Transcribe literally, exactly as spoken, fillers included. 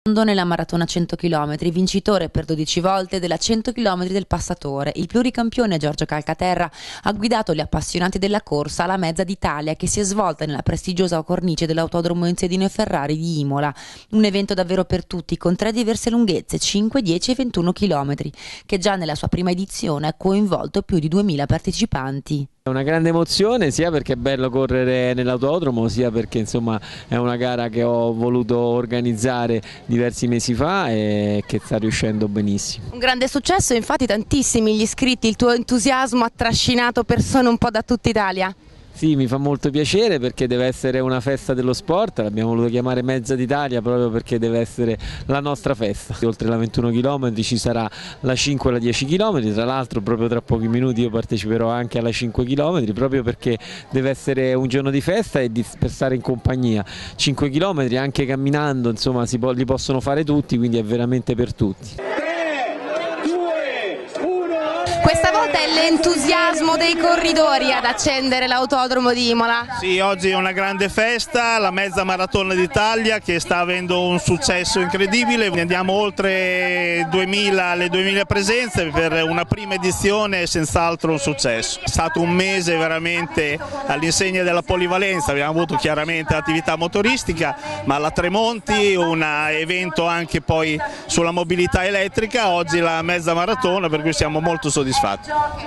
Nella maratona cento chilometri, vincitore per dodici volte della cento chilometri del Passatore, il pluricampione Giorgio Calcaterra ha guidato gli appassionati della corsa alla Mezza d'Italia, che si è svolta nella prestigiosa cornice dell'autodromo Enziadino e Ferrari di Imola. Un evento davvero per tutti, con tre diverse lunghezze, cinque, dieci e ventuno chilometri, che già nella sua prima edizione ha coinvolto più di duemila partecipanti. È una grande emozione, sia perché è bello correre nell'autodromo, sia perché insomma è una gara che ho voluto organizzare diversi mesi fa e che sta riuscendo benissimo. Un grande successo, infatti tantissimi gli iscritti, il tuo entusiasmo ha trascinato persone un po' da tutta Italia. Sì, mi fa molto piacere perché deve essere una festa dello sport, l'abbiamo voluto chiamare Mezza d'Italia proprio perché deve essere la nostra festa. Oltre la ventuno chilometri ci sarà la cinque e la dieci chilometri, tra l'altro proprio tra pochi minuti io parteciperò anche alla cinque chilometri proprio perché deve essere un giorno di festa e di, per stare in compagnia. cinque chilometri anche camminando, insomma, si può, li possono fare tutti, quindi è veramente per tutti. Questa volta è l'entusiasmo dei corridori ad accendere l'autodromo di Imola. Sì, oggi è una grande festa, la mezza maratona d'Italia che sta avendo un successo incredibile. Andiamo oltre duemila, le duemila presenze, per una prima edizione è senz'altro un successo. È stato un mese veramente all'insegna della polivalenza, abbiamo avuto chiaramente attività motoristica, ma la Tremonti, un evento anche poi sulla mobilità elettrica, oggi la mezza maratona, per cui siamo molto soddisfatti.